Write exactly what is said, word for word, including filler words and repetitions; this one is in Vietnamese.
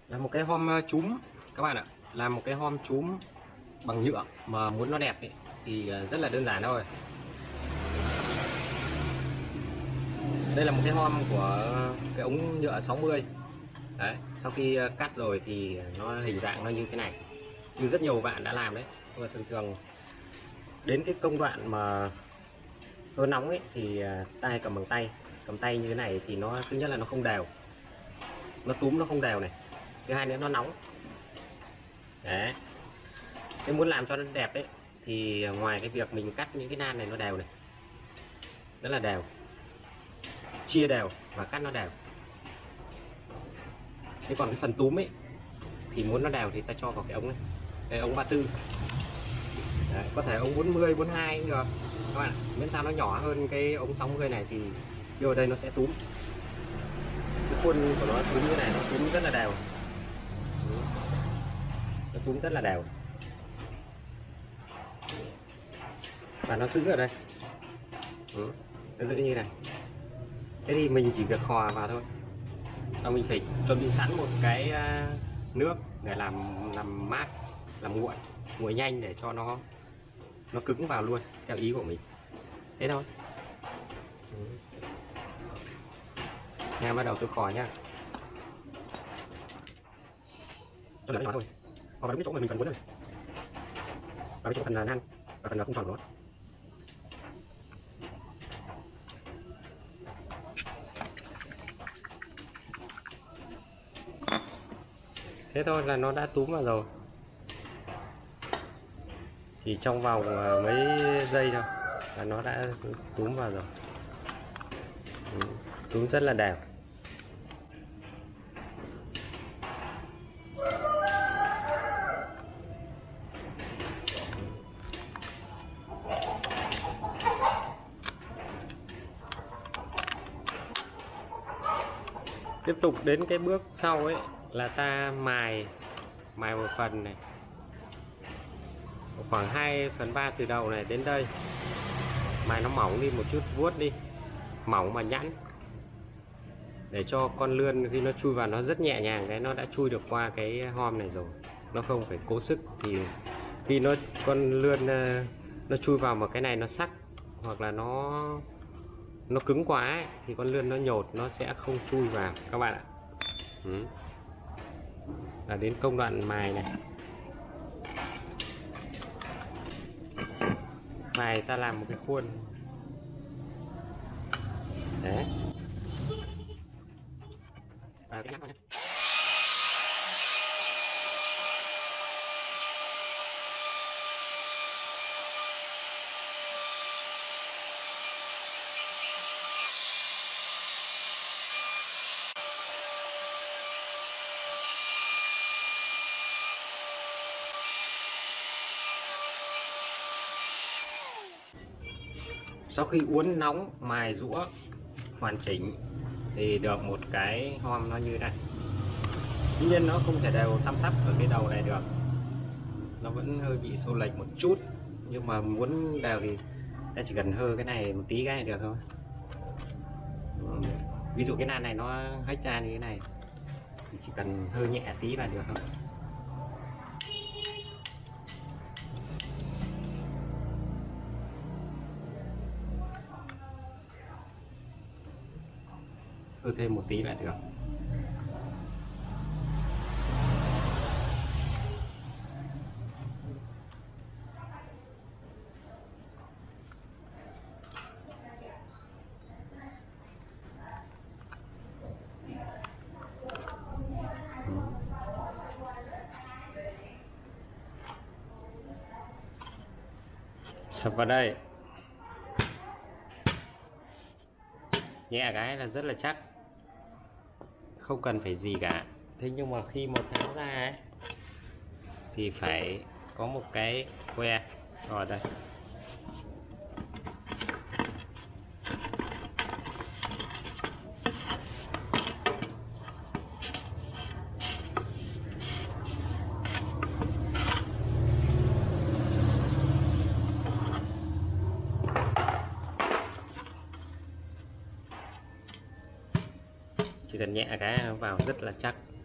Là một cái hom chúm các bạn ạ, làm một cái hom chúm bằng nhựa mà muốn nó đẹp ấy, thì rất là đơn giản thôi. Đây là một cái hom của cái ống nhựa sáu mươi. Đấy, sau khi cắt rồi thì nó hình dạng nó như thế này, như rất nhiều bạn đã làm đấy. Nhưng mà thường thường đến cái công đoạn mà hơi nóng ấy thì ta hay cầm bằng tay, cầm tay như thế này thì nó thứ nhất là nó không đều, nó túm nó không đều này, thứ hai nữa nó nóng. Đấy, nếu muốn làm cho nó đẹp ấy thì ngoài cái việc mình cắt những cái nan này nó đều này, rất là đều, chia đều và cắt nó đều. Thế còn cái phần túm ấy thì muốn nó đều thì ta cho vào cái ống này, cái ống ba tư. Đấy, có thể ống bốn mươi, bốn mươi hai cũng được các bạn, miễn sao nó nhỏ hơn cái ống sáu mươi này thì vô đây nó sẽ túm. Cái khuôn của nó túm như này, nó túm rất là đều, nó túm rất là đều và nó giữ ở đây. Ừ, nó giữ như này. Thế thì mình chỉ việc khò vào thôi. Và mình phải chuẩn bị sẵn một cái nước để làm làm mát, làm nguội, nguội nhanh để cho nó nó cứng vào luôn theo ý của mình. Thế thôi. Ừ. Nha, bắt đầu tôi khò nhá. Tôi làm nhỏ thôi. Khò vào đúng cái chỗ mà mình cần muốn rồi. Vào cái chỗ phần là nan và phần là không tròn của nó. Thế thôi là nó đã túm vào rồi. Chỉ trong vòng mấy giây thôi là nó đã túm vào rồi. Ừ, túm rất là đều. Tiếp tục đến cái bước sau ấy là ta mài mài một phần này, khoảng hai phần ba từ đầu này đến đây, mài nó mỏng đi một chút, vuốt đi mỏng mà nhẵn, để cho con lươn khi nó chui vào nó rất nhẹ nhàng. Đấy, nó đã chui được qua cái hom này rồi, nó không phải cố sức. Thì khi nó con lươn nó chui vào một cái này nó sắc hoặc là nó nó cứng quá ấy, thì con lươn nó nhột, nó sẽ không chui vào các bạn ạ. Ừ. Là đến công đoạn mài này, mài ta làm một cái khuôn đấy. Và cái nắp vào nhé. Sau khi uốn nóng mài rũa hoàn chỉnh thì được một cái hom nó như thế này. Tuy nhiên nó không thể đều tăm tắp ở cái đầu này được, nó vẫn hơi bị xô lệch một chút, nhưng mà muốn đều thì ta chỉ cần hơ cái này một tí cái được thôi. Ví dụ cái nan này nó hết ra như thế này thì chỉ cần hơi nhẹ tí là được thôi. Hơi thêm một tí là được. Sập vào đây, nhẹ cái là rất là chắc, không cần phải gì cả. Thế nhưng mà khi một tháo ra ấy thì phải có một cái que rồi đây. Chỉ cần nhẹ cái vào rất là chắc.